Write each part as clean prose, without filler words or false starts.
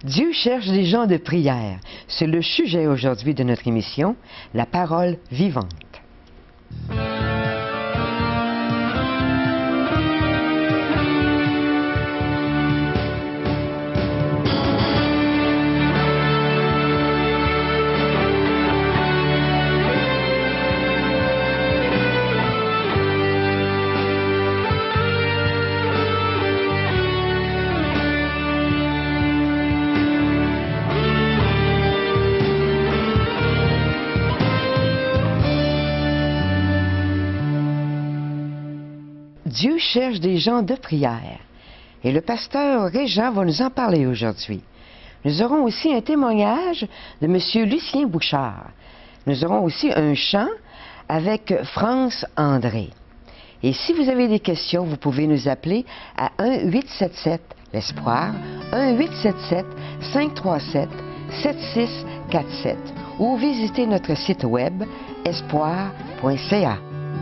Dieu cherche des gens de prière. C'est le sujet aujourd'hui de notre émission, la parole vivante. Dieu cherche des gens de prière. Et le pasteur Régent va nous en parler aujourd'hui. Nous aurons aussi un témoignage de M. Lucien Bouchard. Nous aurons aussi un chant avec France André. Et si vous avez des questions, vous pouvez nous appeler à 1-877 l'Espoir, 1-877-537-7647 ou visiter notre site web espoir.ca.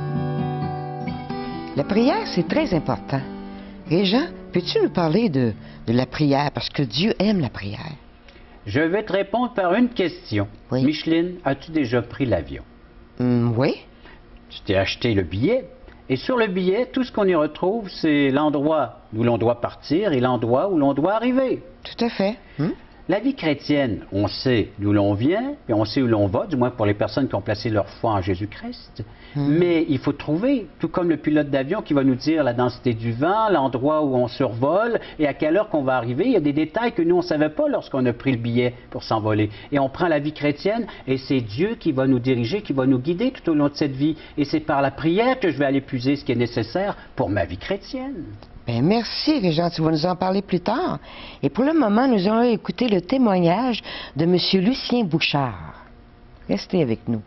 La prière, c'est très important. Régent, peux-tu nous parler de la prière, parce que Dieu aime la prière? Je vais te répondre par une question. Oui. Micheline, as-tu déjà pris l'avion? Oui. Tu t'es acheté le billet, et sur le billet, tout ce qu'on y retrouve, c'est l'endroit où l'on doit partir et l'endroit où l'on doit arriver. Tout à fait. La vie chrétienne, on sait d'où l'on vient, et on sait où l'on va, du moins pour les personnes qui ont placé leur foi en Jésus-Christ. Mais il faut trouver, tout comme le pilote d'avion qui va nous dire la densité du vent, l'endroit où on survole et à quelle heure qu'on va arriver. Il y a des détails que nous, on ne savait pas lorsqu'on a pris le billet pour s'envoler. Et on prend la vie chrétienne, et c'est Dieu qui va nous diriger, qui va nous guider tout au long de cette vie. Et c'est par la prière que je vais aller puiser ce qui est nécessaire pour ma vie chrétienne. Bien, merci, Régent. Tu vas nous en parler plus tard. Et pour le moment, nous allons écouter le témoignage de M. Lucien Bouchard. Restez avec nous.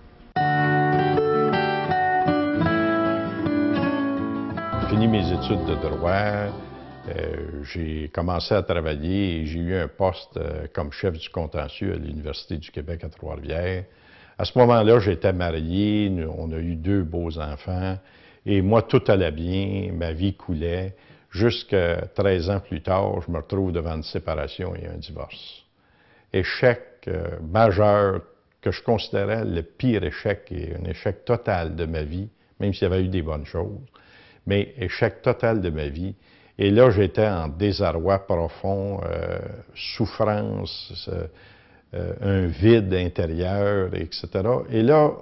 J'ai fini mes études de droit. J'ai commencé à travailler et j'ai eu un poste comme chef du contentieux à l'Université du Québec à Trois-Rivières. À ce moment-là, j'étais marié, on a eu 2 beaux enfants. Et moi, tout allait bien, ma vie coulait. Jusqu'à 13 ans plus tard, je me retrouve devant une séparation et un divorce. Échec majeur que je considérais le pire échec et un échec total de ma vie, même s'il y avait eu des bonnes choses, mais échec total de ma vie. Et là, j'étais en désarroi profond, souffrance, un vide intérieur, etc. Et là,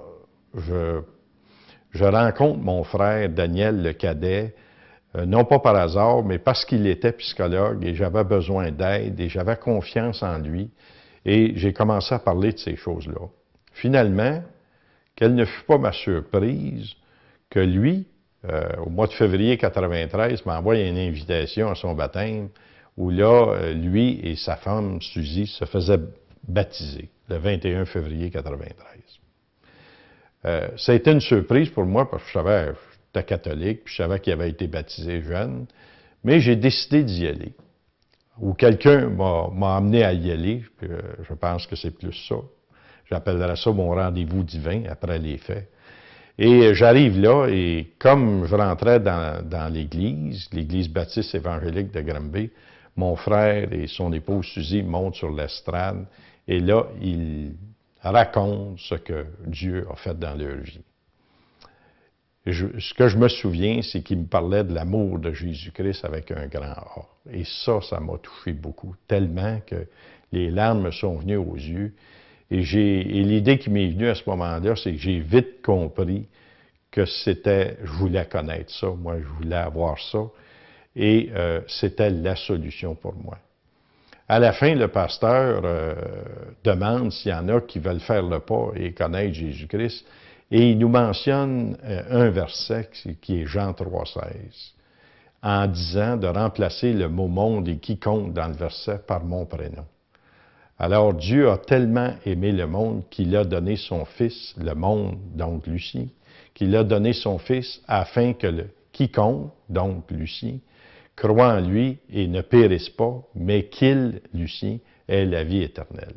je rencontre mon frère Daniel le cadet, non pas par hasard, mais parce qu'il était psychologue et j'avais besoin d'aide et j'avais confiance en lui. Et j'ai commencé à parler de ces choses-là. Finalement, quelle ne fut pas ma surprise que lui, au mois de février 1993, m'envoie une invitation à son baptême où là, lui et sa femme, Suzy, se faisaient baptiser le 21 février 1993. Ça a été une surprise pour moi parce que je savais que j'étais catholique, puis je savais qu'il avait été baptisé jeune, mais j'ai décidé d'y aller. Ou quelqu'un m'a amené à y aller, puis je pense que c'est plus ça. J'appellerais ça mon rendez-vous divin après les faits. Et j'arrive là, et comme je rentrais dans l'église baptiste évangélique de Granby, mon frère et son épouse Suzy montent sur l'estrade, et là, ils racontent ce que Dieu a fait dans leur vie. Ce que je me souviens, c'est qu'ils me parlaient de l'amour de Jésus-Christ avec un grand A. Et ça m'a touché beaucoup, tellement que les larmes me sont venues aux yeux. Et l'idée qui m'est venue à ce moment-là, c'est que j'ai vite compris que je voulais connaître ça, moi je voulais avoir ça, et c'était la solution pour moi. À la fin, le pasteur demande s'il y en a qui veulent faire le pas et connaître Jésus-Christ, et il nous mentionne un verset qui est Jean 3,16, en disant de remplacer le mot « monde » et « quiconque » dans le verset par mon prénom. Alors Dieu a tellement aimé le monde qu'il a donné son Fils, le monde, donc Lucie, qu'il a donné son Fils afin que quiconque, donc Lucie, croit en lui et ne périsse pas, mais qu'il, Lucie, ait la vie éternelle.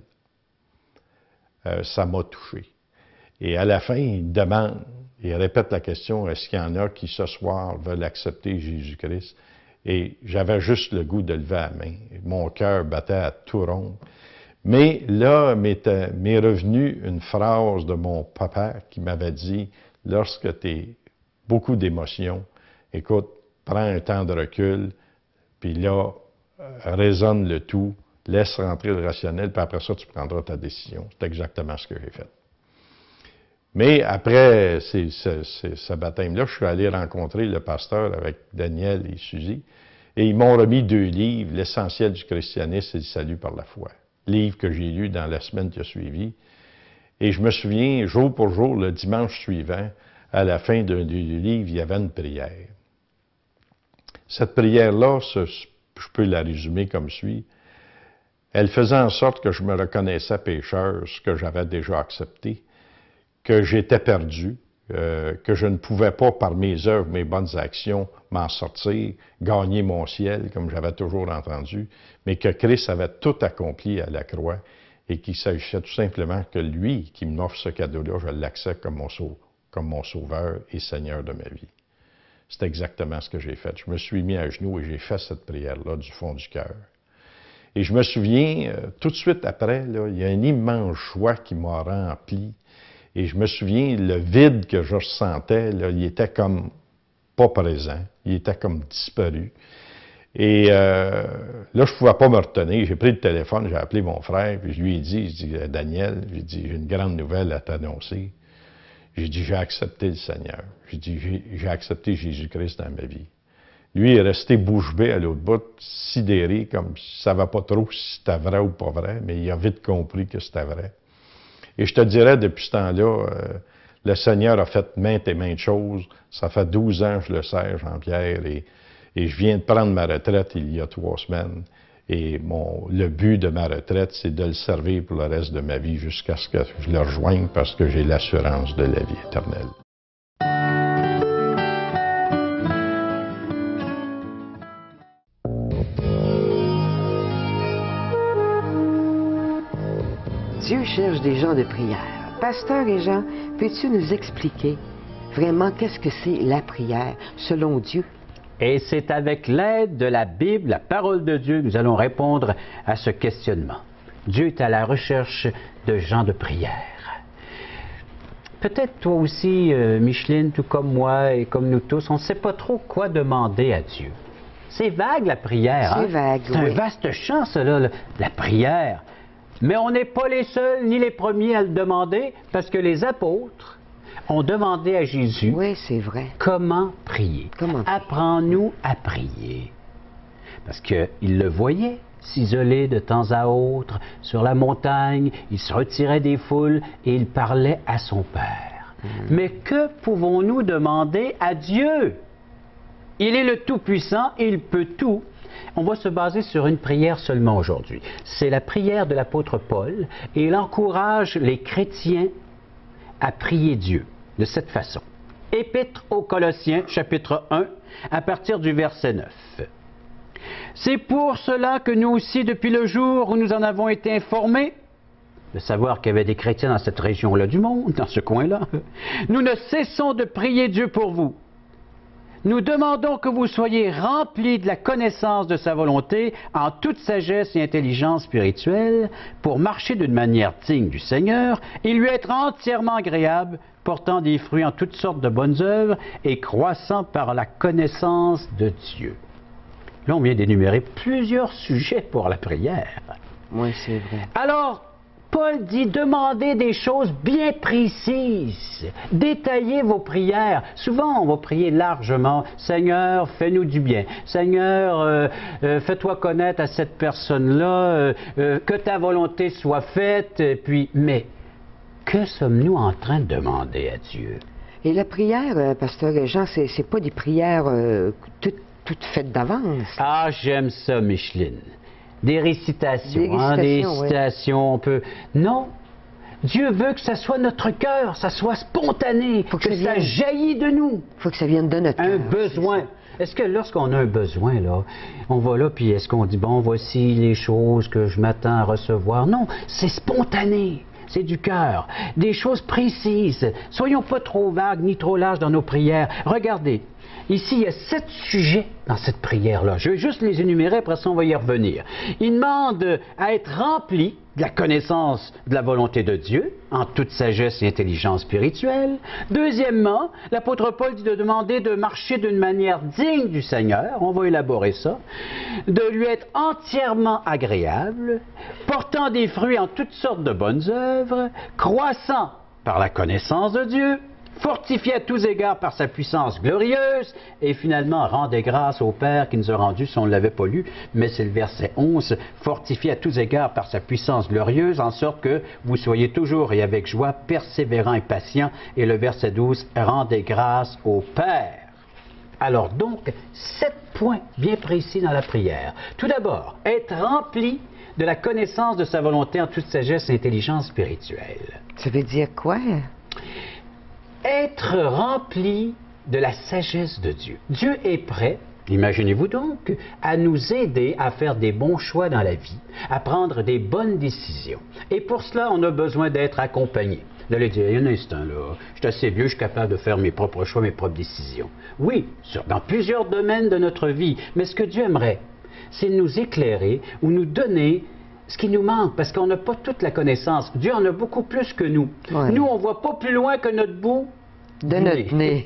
Ça m'a touché. Et à la fin, il demande, il répète la question, est-ce qu'il y en a qui ce soir veulent accepter Jésus-Christ? Et j'avais juste le goût de lever la main. Mon cœur battait à tout rond. Mais là m'est revenue une phrase de mon papa qui m'avait dit, lorsque tu es beaucoup d'émotions, écoute, prends un temps de recul, puis là, raisonne le tout, laisse rentrer le rationnel, puis après ça, tu prendras ta décision. C'est exactement ce que j'ai fait. Mais après ce baptême-là, je suis allé rencontrer le pasteur avec Daniel et Suzy, et ils m'ont remis 2 livres, L'essentiel du christianisme et du salut par la foi. Livre que j'ai lu dans la semaine qui a suivi. Et je me souviens, jour pour jour, le dimanche suivant, à la fin du livre, il y avait une prière. Cette prière-là, je peux la résumer comme suit. Elle faisait en sorte que je me reconnaissais pécheur, ce que j'avais déjà accepté, que j'étais perdu, que je ne pouvais pas, par mes œuvres, mes bonnes actions, m'en sortir, gagner mon ciel, comme j'avais toujours entendu, mais que Christ avait tout accompli à la croix et qu'il s'agissait tout simplement que lui, qui m'offre ce cadeau-là, je l'accepte comme mon sauveur et Seigneur de ma vie. C'est exactement ce que j'ai fait. Je me suis mis à genoux et j'ai fait cette prière-là du fond du cœur. Et je me souviens, tout de suite après, là, il y a une immense joie qui m'a rempli. Et je me souviens, le vide que je ressentais, là, il était comme pas présent. Il était comme disparu. Et là, je ne pouvais pas me retenir. J'ai pris le téléphone, j'ai appelé mon frère, puis je lui ai dit, Daniel, j'ai une grande nouvelle à t'annoncer. J'ai dit, j'ai accepté le Seigneur. J'ai dit, j'ai accepté Jésus-Christ dans ma vie. Lui est resté bouche bée à l'autre bout, sidéré, comme s'il ne savait pas trop si c'était vrai ou pas vrai, mais il a vite compris que c'était vrai. Et je te dirais, depuis ce temps-là, le Seigneur a fait maintes et maintes choses. Ça fait 12 ans que je le sers, Jean-Pierre, et je viens de prendre ma retraite il y a 3 semaines. Et le but de ma retraite, c'est de le servir pour le reste de ma vie jusqu'à ce que je le rejoigne parce que j'ai l'assurance de la vie éternelle. Dieu cherche des gens de prière. Pasteur et Jean, peux-tu nous expliquer vraiment qu'est-ce que c'est la prière selon Dieu? Et c'est avec l'aide de la Bible, la parole de Dieu, que nous allons répondre à ce questionnement. Dieu est à la recherche de gens de prière. Peut-être toi aussi, Micheline, tout comme moi et comme nous tous, on ne sait pas trop quoi demander à Dieu. C'est vague la prière. C'est vague, C'est un vaste champ, cela, la prière. Mais on n'est pas les seuls ni les premiers à le demander, parce que les apôtres ont demandé à Jésus, oui, c'est vrai, comment prier. Apprends-nous à prier. Parce qu'ils le voyaient s'isoler de temps à autre sur la montagne, il se retirait des foules et il parlait à son Père. Mais que pouvons-nous demander à Dieu? Il est le Tout-Puissant, il peut tout. On va se baser sur une prière seulement aujourd'hui. C'est la prière de l'apôtre Paul et il encourage les chrétiens à prier Dieu de cette façon. Épître aux Colossiens, chapitre 1, à partir du verset 9. C'est pour cela que nous aussi, depuis le jour où nous en avons été informés, de savoir qu'il y avait des chrétiens dans cette région-là du monde, dans ce coin-là, nous ne cessons de prier Dieu pour vous. Nous demandons que vous soyez remplis de la connaissance de sa volonté en toute sagesse et intelligence spirituelle pour marcher d'une manière digne du Seigneur et lui être entièrement agréable, portant des fruits en toutes sortes de bonnes œuvres et croissant par la connaissance de Dieu. Là, on vient d'énumérer plusieurs sujets pour la prière. Oui, c'est vrai. Alors, Paul dit, demandez des choses bien précises, détaillez vos prières. Souvent, on va prier largement, Seigneur, fais-nous du bien. Seigneur, fais-toi connaître à cette personne-là, que ta volonté soit faite. Mais que sommes-nous en train de demander à Dieu? Et la prière, pasteur Jean, c'est pas des prières toutes faites d'avance. Ah, j'aime ça, Micheline. Des récitations, des citations, on peut... Non, Dieu veut que ça soit notre cœur, ça soit spontané, que ça jaillit de nous. Il faut que ça vienne de notre cœur. Un besoin. Est-ce que lorsqu'on a un besoin, là, on va là, puis est-ce qu'on dit, bon, voici les choses que je m'attends à recevoir? Non, c'est spontané. C'est du cœur, des choses précises. Soyons pas trop vagues ni trop larges dans nos prières. Regardez, Ici, il y a 7 sujets dans cette prière-là. Je vais juste les énumérer, après ça, on va y revenir. Il demande à être rempli de la connaissance de la volonté de Dieu, en toute sagesse et intelligence spirituelle. Deuxièmement, l'apôtre Paul dit de demander de marcher d'une manière digne du Seigneur, on va élaborer ça, de lui être entièrement agréable, portant des fruits en toutes sortes de bonnes œuvres, croissant par la connaissance de Dieu, fortifié à tous égards par sa puissance glorieuse, et finalement, rendez grâce au Père qui nous a rendus, si on ne l'avait pas lu, mais c'est le verset 11, fortifié à tous égards par sa puissance glorieuse, en sorte que vous soyez toujours et avec joie, persévérants et patients, et le verset 12, rendez grâce au Père. Alors donc, 7 points bien précis dans la prière. Tout d'abord, être rempli de la connaissance de sa volonté en toute sagesse et intelligence spirituelle. Ça veut dire quoi? Être rempli de la sagesse de Dieu. Dieu est prêt, imaginez-vous donc, à nous aider à faire des bons choix dans la vie, à prendre des bonnes décisions. Et pour cela, on a besoin d'être accompagné. Vous allez dire, il y a un instant là, je suis assez vieux, je suis capable de faire mes propres choix, mes propres décisions. Oui, dans plusieurs domaines de notre vie, mais ce que Dieu aimerait, c'est nous éclairer ou nous donner ce qui nous manque, parce qu'on n'a pas toute la connaissance. Dieu en a beaucoup plus que nous. Ouais. Nous, on ne voit pas plus loin que notre bout de notre nez.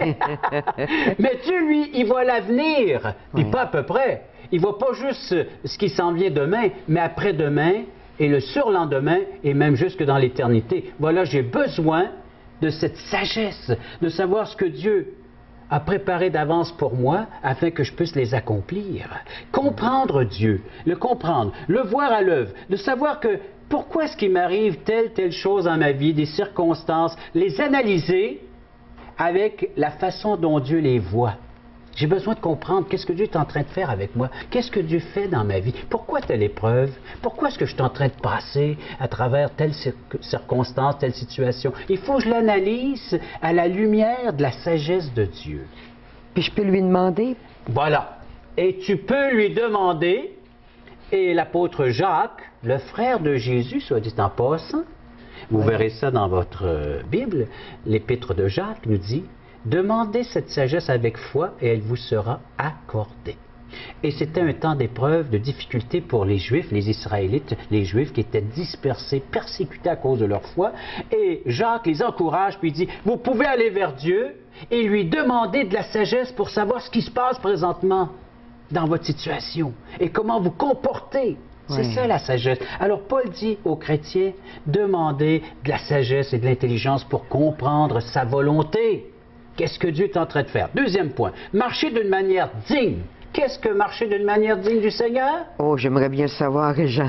Mais Dieu, lui, il voit l'avenir, puis pas à peu près. Il ne voit pas juste ce qui s'en vient demain, mais après-demain, et le surlendemain, et même jusque dans l'éternité. Voilà, j'ai besoin de cette sagesse, de savoir ce que Dieu a préparé d'avance pour moi afin que je puisse les accomplir. Comprendre Dieu, le comprendre, le voir à l'œuvre, de savoir que pourquoi est-ce qu'il m'arrive telle chose dans ma vie, des circonstances, les analyser avec la façon dont Dieu les voit. J'ai besoin de comprendre qu'est-ce que Dieu est en train de faire avec moi, qu'est-ce que Dieu fait dans ma vie, pourquoi telle épreuve, pourquoi est-ce que je suis en train de passer à travers telle circonstance, telle situation. Il faut que je l'analyse à la lumière de la sagesse de Dieu. Puis je peux lui demander? Voilà. Et tu peux lui demander, et l'apôtre Jacques, le frère de Jésus, soit dit en passant, vous verrez ça dans votre Bible, l'épître de Jacques nous dit, demandez cette sagesse avec foi et elle vous sera accordée. Et c'était un temps d'épreuve, de difficulté pour les Juifs, les Israélites, les Juifs qui étaient dispersés, persécutés à cause de leur foi. Et Jacques les encourage, puis il dit, vous pouvez aller vers Dieu et lui demander de la sagesse pour savoir ce qui se passe présentement dans votre situation et comment vous comporter. C'est ça la sagesse. Alors Paul dit aux chrétiens, demandez de la sagesse et de l'intelligence pour comprendre sa volonté. Qu'est-ce que Dieu est en train de faire? Deuxième point, marcher d'une manière digne. Qu'est-ce que marcher d'une manière digne du Seigneur? Oh, j'aimerais bien le savoir, Jean.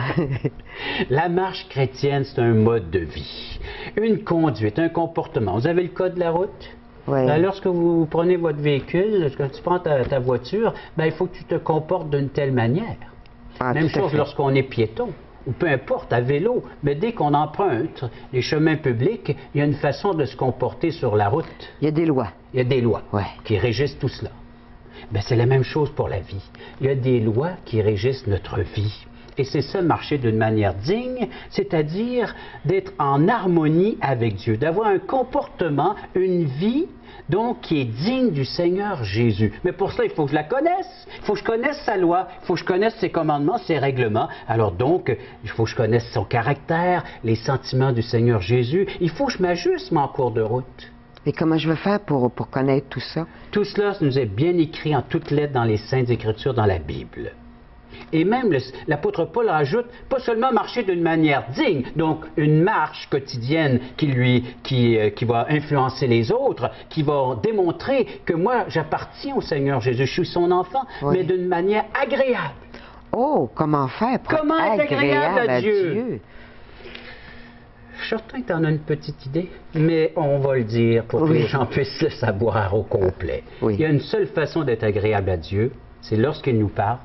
La marche chrétienne, c'est un mode de vie, une conduite, un comportement. Vous avez le code de la route? Oui. Lorsque vous prenez votre véhicule, lorsque tu prends ta voiture, il faut que tu te comportes d'une telle manière. Même chose lorsqu'on est piéton, ou peu importe, à vélo, mais dès qu'on emprunte les chemins publics, il y a une façon de se comporter sur la route. Il y a des lois. Il y a des lois qui régissent tout cela. C'est la même chose pour la vie. Il y a des lois qui régissent notre vie. Et c'est ça, marcher d'une manière digne, c'est-à-dire d'être en harmonie avec Dieu, d'avoir un comportement, une vie, donc, qui est digne du Seigneur Jésus. Mais pour cela, il faut que je la connaisse. Il faut que je connaisse sa loi. Il faut que je connaisse ses commandements, ses règlements. Alors donc, il faut que je connaisse son caractère, les sentiments du Seigneur Jésus. Il faut que je m'ajuste en cours de route. Et comment je vais faire pour connaître tout ça? Tout cela nous est bien écrit en toutes lettres dans les Saintes Écritures, dans la Bible. Et même l'apôtre Paul rajoute, pas seulement marcher d'une manière digne, donc une marche quotidienne qui va influencer les autres, qui va démontrer que moi j'appartiens au Seigneur Jésus, je suis son enfant, mais d'une manière agréable. Oh, comment faire pour comment être agréable à Dieu? Je suis certain que tu en as une petite idée, mais on va le dire pour que les gens puissent le savoir au complet. Il y a une seule façon d'être agréable à Dieu, c'est lorsqu'il nous parle,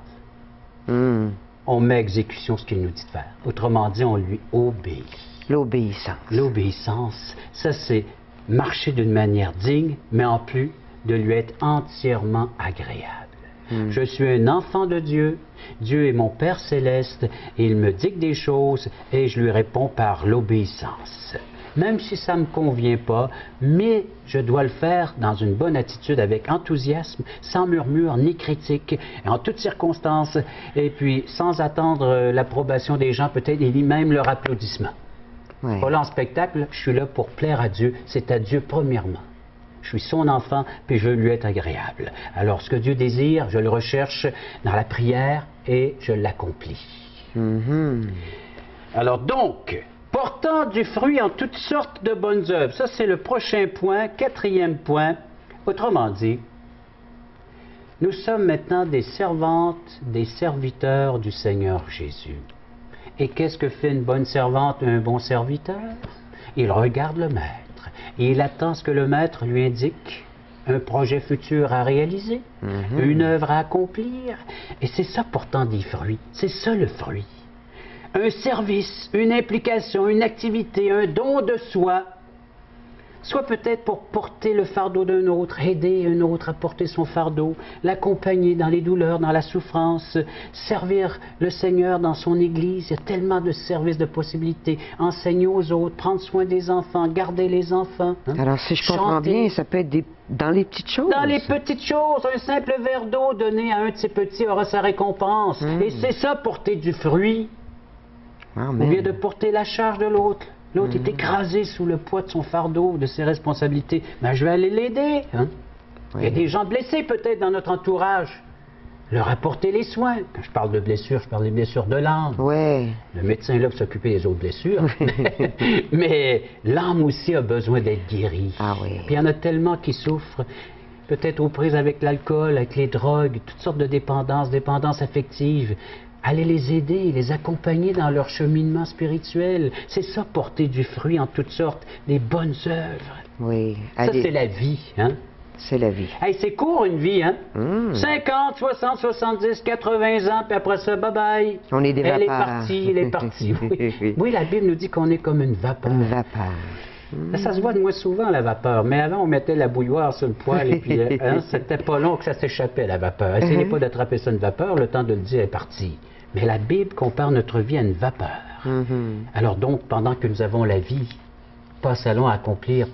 on met à exécution ce qu'il nous dit de faire. Autrement dit, on lui obéit. L'obéissance. L'obéissance, ça c'est marcher d'une manière digne, mais en plus de lui être entièrement agréable. Je suis un enfant de Dieu, Dieu est mon Père céleste, et il me dicte des choses, et je lui réponds par l'obéissance. même si ça ne me convient pas, mais je dois le faire dans une bonne attitude, avec enthousiasme, sans murmure ni critique, en toutes circonstances, et puis sans attendre l'approbation des gens, peut-être, et ni même leur applaudissement. Ouais. Pas là en spectacle, je suis là pour plaire à Dieu, c'est à Dieu premièrement. Je suis son enfant, puis je veux lui être agréable. Alors, ce que Dieu désire, je le recherche dans la prière et je l'accomplis. Alors donc, portant du fruit en toutes sortes de bonnes œuvres. Ça, c'est le prochain point, 4e point. Autrement dit, nous sommes maintenant des servantes, des serviteurs du Seigneur Jésus. Et qu'est-ce que fait une bonne servante, un bon serviteur? Il regarde le maître. Et il attend ce que le maître lui indique, un projet futur à réaliser, une œuvre à accomplir. Et c'est ça portant des fruits, c'est ça le fruit. Un service, une implication, une activité, un don de soi, soit peut-être pour porter le fardeau d'un autre, aider un autre à porter son fardeau, l'accompagner dans les douleurs, dans la souffrance, servir le Seigneur dans son Église. Il y a tellement de services, de possibilités. Enseigner aux autres, prendre soin des enfants, garder les enfants. Hein? Alors, si je comprends bien, ça peut être dans les petites choses. Dans les petites choses. Un simple verre d'eau donné à un de ses petits aura sa récompense. Et c'est ça, porter du fruit. Amen. Au lieu de porter la charge de l'autre. L'autre est écrasé sous le poids de son fardeau, de ses responsabilités. Ben, je vais aller l'aider. Hein? Il y a des gens blessés peut-être dans notre entourage. Leur apporter les soins. Quand je parle de blessures, je parle des blessures de l'âme. Ouais. Le médecin est là pour s'occuper des autres blessures. Mais l'âme aussi a besoin d'être guérie. Ah oui. Puis il y en a tellement qui souffrent, peut-être aux prises avec l'alcool, avec les drogues, toutes sortes de dépendances affectives. Allez les aider, les accompagner dans leur cheminement spirituel. C'est ça, porter du fruit en toutes sortes, des bonnes œuvres. Oui. Ça, c'est la vie, hein? C'est la vie. Hey, c'est court, une vie, hein? 50, 60, 70, 80 ans, puis après ça, bye-bye. On est des Elle est vapeurs. partie, elle est partie. Oui. Oui, la Bible nous dit qu'on est comme une vapeur. Une vapeur. Ça se voit de moins souvent, la vapeur. Mais avant, on mettait la bouilloire sur le poêle et puis c'était pas long que ça s'échappait, la vapeur. Essayez pas d'attraper ça une vapeur, le temps de le dire est parti. Mais la Bible compare notre vie à une vapeur. Alors donc, pendant que nous avons la vie, passons à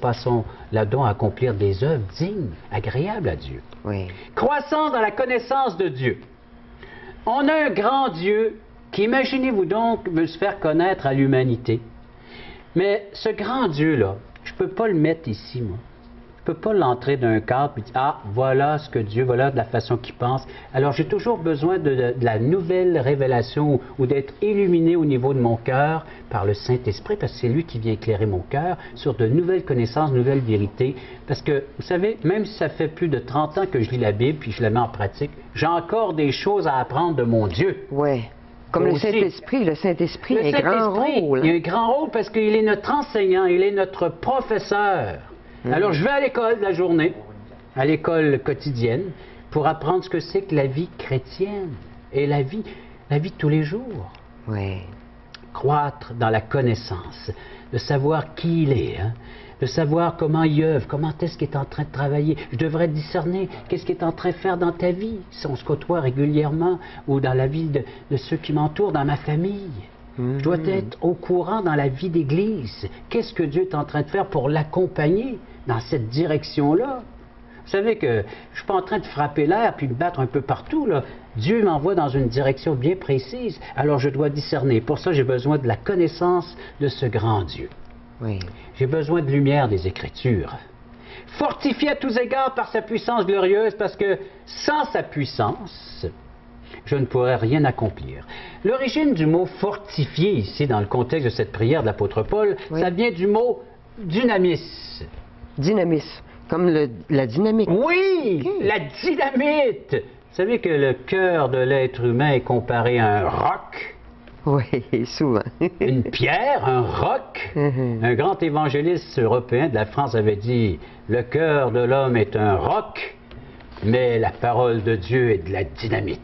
accomplir des œuvres dignes, agréables à Dieu. Oui. Croissant dans la connaissance de Dieu. On a un grand Dieu qui, imaginez-vous donc, veut se faire connaître à l'humanité. Mais ce grand Dieu-là, je ne peux pas le mettre ici, moi. Je ne peux pas l'entrer d'un cadre et dire, ah, voilà ce que Dieu, voilà de la façon qu'il pense. Alors, j'ai toujours besoin de la nouvelle révélation ou d'être illuminé au niveau de mon cœur par le Saint-Esprit, parce que c'est lui qui vient éclairer mon cœur sur de nouvelles connaissances, de nouvelles vérités. Parce que, vous savez, même si ça fait plus de 30 ans que je lis la Bible puis je la mets en pratique, j'ai encore des choses à apprendre de mon Dieu. Oui. Comme le Saint-Esprit a un grand rôle. Il a un grand rôle parce qu'il est notre enseignant, il est notre professeur. Alors, je vais à l'école la journée, à l'école quotidienne, pour apprendre ce que c'est que la vie chrétienne et la vie de tous les jours. Oui. Croître dans la connaissance, de savoir qui il est, hein, de savoir comment il œuvre, comment est-ce qu'il est en train de travailler. Je devrais discerner qu'est-ce qu'il est en train de faire dans ta vie, si on se côtoie régulièrement, ou dans la vie de ceux qui m'entourent, dans ma famille. Je dois être au courant dans la vie d'Église. Qu'est-ce que Dieu est en train de faire pour l'accompagner dans cette direction-là? Vous savez que je ne suis pas en train de frapper l'air puis de battre un peu partout, là. Dieu m'envoie dans une direction bien précise, alors je dois discerner. Pour ça, j'ai besoin de la connaissance de ce grand Dieu. Oui. J'ai besoin de lumière des Écritures. Fortifié à tous égards par sa puissance glorieuse, parce que sans sa puissance, je ne pourrais rien accomplir. L'origine du mot fortifié ici, dans le contexte de cette prière de l'apôtre Paul, ça vient du mot dynamis. Dynamis, comme la dynamique. Oui, la dynamite. Vous savez que le cœur de l'être humain est comparé à un roc. Oui, souvent. Une pierre, un roc. Un grand évangéliste européen de la France avait dit, le cœur de l'homme est un roc. Mais la parole de Dieu est de la dynamite.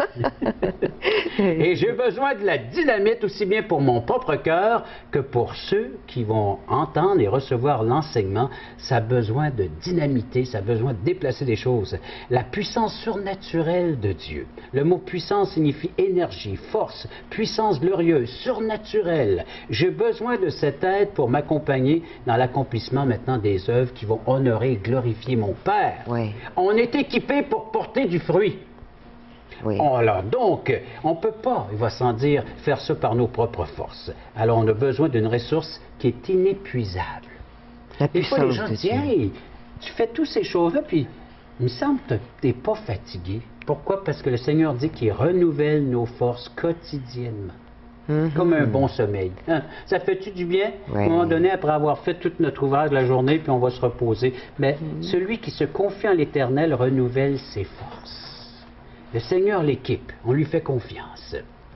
Et j'ai besoin de la dynamite aussi bien pour mon propre cœur que pour ceux qui vont entendre et recevoir l'enseignement. Ça a besoin de dynamiter, ça a besoin de déplacer des choses. La puissance surnaturelle de Dieu. Le mot puissance signifie énergie, force, puissance glorieuse, surnaturelle. J'ai besoin de cette aide pour m'accompagner dans l'accomplissement maintenant des œuvres qui vont honorer et glorifier mon Père. Oui. On est équipé pour porter du fruit. Oui. Alors, donc, on ne peut pas, il va sans dire, faire ça par nos propres forces. Alors, on a besoin d'une ressource qui est inépuisable. La Des fois, les puissance gens de disent, Dieu. hey, tu fais toutes ces choses-là, puis il me semble que tu n'es pas fatigué. Pourquoi? Parce que le Seigneur dit qu'il renouvelle nos forces quotidiennement. Comme un bon sommeil. Hein? Ça fait-tu du bien? Ouais. À un moment donné, après avoir fait tout notre ouvrage de la journée, puis on va se reposer. Mais celui qui se confie en l'Éternel renouvelle ses forces. Le Seigneur l'équipe. On lui fait confiance.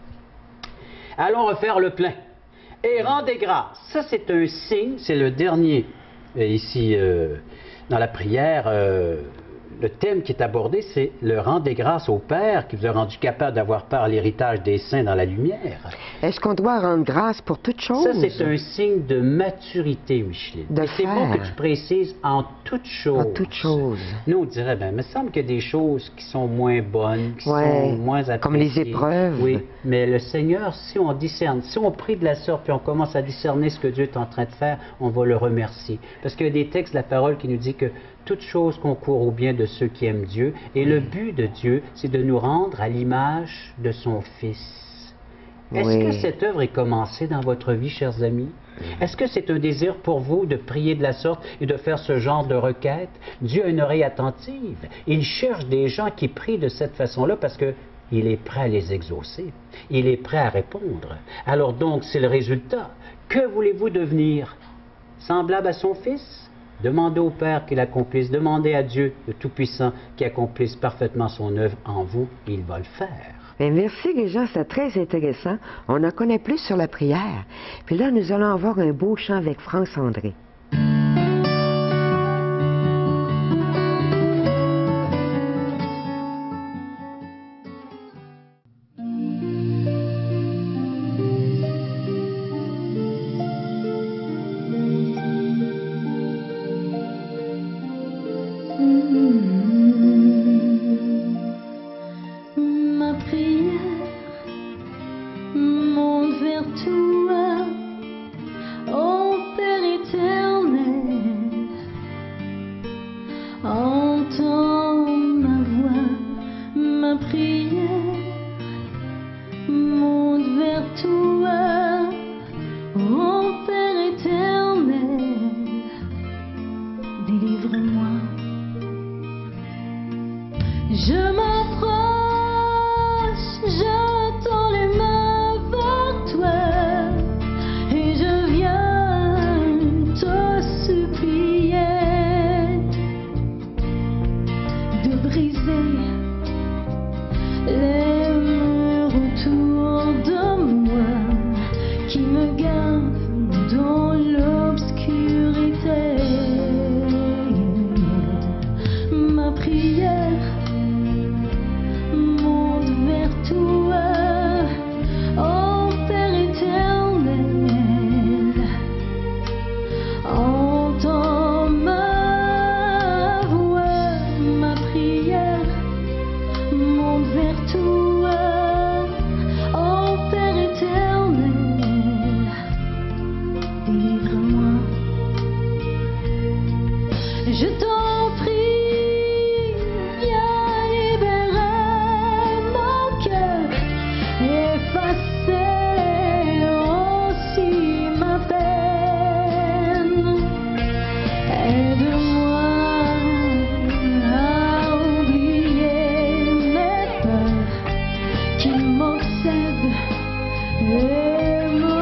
Allons refaire le plein. Et rendez grâce. Ça, c'est un signe. C'est le dernier, ici, dans la prière. Le thème qui est abordé, c'est le rendez grâce au Père qui vous a rendu capable d'avoir part à l'héritage des saints dans la lumière. Est-ce qu'on doit rendre grâce pour toutes choses? Ça, c'est un signe de maturité, Micheline. De Et c'est bon faire. que tu précises en toutes choses. En toutes choses. Nous, on dirait, ben, il me semble qu'il y a des choses qui sont moins bonnes, qui Ouais, sont moins appréciées. comme les épreuves. Oui, mais le Seigneur, si on discerne, si on prie de la sorte, puis on commence à discerner ce que Dieu est en train de faire, on va le remercier. Parce qu'il y a des textes de la parole qui nous dit que toute chose concourt au bien de ceux qui aiment Dieu. Et le but de Dieu, c'est de nous rendre à l'image de son Fils. Est-ce Oui. que cette œuvre est commencée dans votre vie, chers amis? Est-ce que c'est un désir pour vous de prier de la sorte et de faire ce genre de requête? Dieu a une oreille attentive. Il cherche des gens qui prient de cette façon-là parce que il est prêt à les exaucer. Il est prêt à répondre. Alors donc, c'est le résultat. Que voulez-vous devenir? Semblable à son Fils? Demandez au Père qu'il accomplisse. Demandez à Dieu, le Tout-Puissant, qu'il accomplisse parfaitement son œuvre en vous. Il va le faire. Bien, merci, Régent, c'est très intéressant. On en connaît plus sur la prière. Puis là, nous allons avoir un beau chant avec France André. Ma prière monte vers toi, ô Père éternel. Entends ma voix, ma prière monte vers toi, ô Père éternel. Délivre-moi. Je m'approche, je tends les mains vers toi et je viens te supplier de briser les murs autour de moi qui me gardent dans l'obscurité. Ma prière monte vers toi, ô Père éternel. Entends ma voix, ma prière monte vers toi, ô Père éternel. Délivre-moi. Je t'en prie, viens libérer mon cœur, effacer aussi ma peine. Aide-moi à oublier mes peurs qui m'obsèdent et me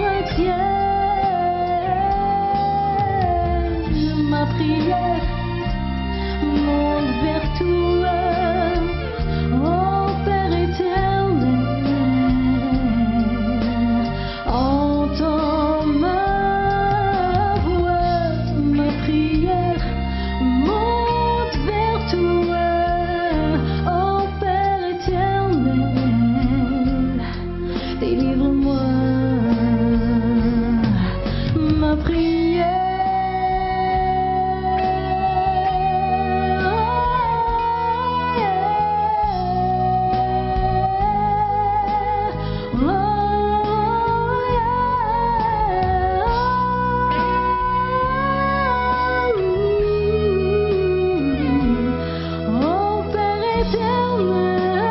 retiennent. Ma prière monte vers toi, ô Père éternel. Entends ma voix, ma prière monte vers toi. délivre-moi. Ma prière, oh Père éternel,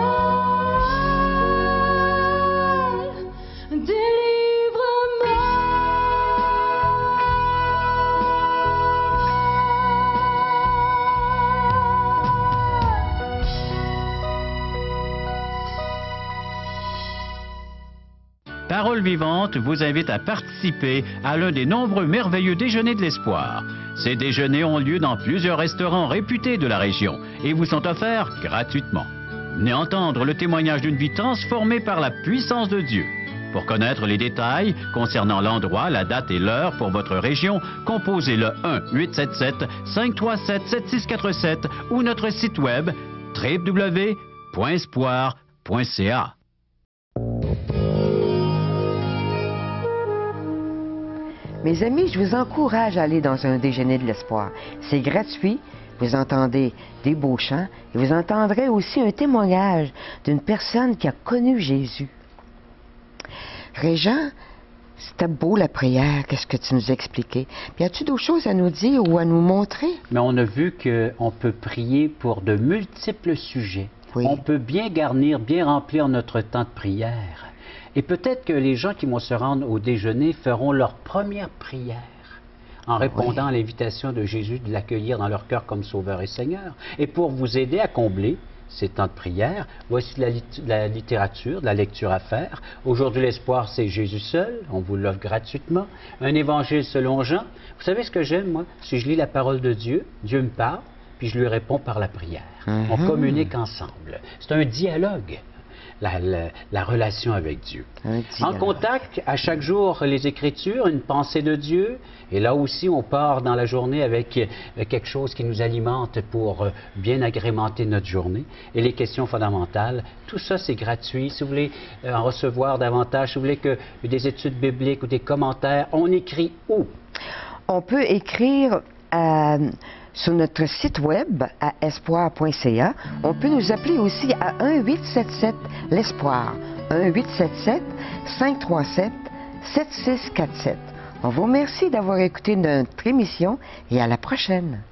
délivre-moi. Parole vivante vous invite à participer à l'un des nombreux merveilleux déjeuners de l'espoir. Ces déjeuners ont lieu dans plusieurs restaurants réputés de la région et vous sont offerts gratuitement. Venez entendre le témoignage d'une vie transformée par la puissance de Dieu. Pour connaître les détails concernant l'endroit, la date et l'heure pour votre région, composez le 1-877-537-7647 ou notre site web www.espoir.ca. Mes amis, je vous encourage à aller dans un déjeuner de l'espoir. C'est gratuit, vous entendez des beaux chants et vous entendrez aussi un témoignage d'une personne qui a connu Jésus. Régent, c'était beau la prière, qu'est-ce que tu nous as expliqué. Puis as-tu d'autres choses à nous dire ou à nous montrer? Mais on a vu qu'on peut prier pour de multiples sujets. Oui. On peut bien garnir, bien remplir notre temps de prière. Et peut-être que les gens qui vont se rendre au déjeuner feront leur première prière en répondant à l'invitation de Jésus de l'accueillir dans leur cœur comme Sauveur et Seigneur. Et pour vous aider à combler ces temps de prière, voici de la littérature, de la lecture à faire. Aujourd'hui, l'espoir, c'est Jésus seul. On vous l'offre gratuitement. Un évangile selon Jean. Vous savez ce que j'aime, moi? Si je lis la parole de Dieu, Dieu me parle, puis je lui réponds par la prière. On communique ensemble. C'est un dialogue. La relation avec Dieu. En contact, à chaque jour, les Écritures, une pensée de Dieu. Et là aussi, on part dans la journée avec quelque chose qui nous alimente pour bien agrémenter notre journée. Et les questions fondamentales, tout ça, c'est gratuit. Si vous voulez en recevoir davantage, si vous voulez que des études bibliques ou des commentaires, on écrit où? On peut écrire sur notre site web à espoir.ca. On peut nous appeler aussi à 1-877-l'Espoir. 1-877-537-7647. On vous remercie d'avoir écouté notre émission et à la prochaine.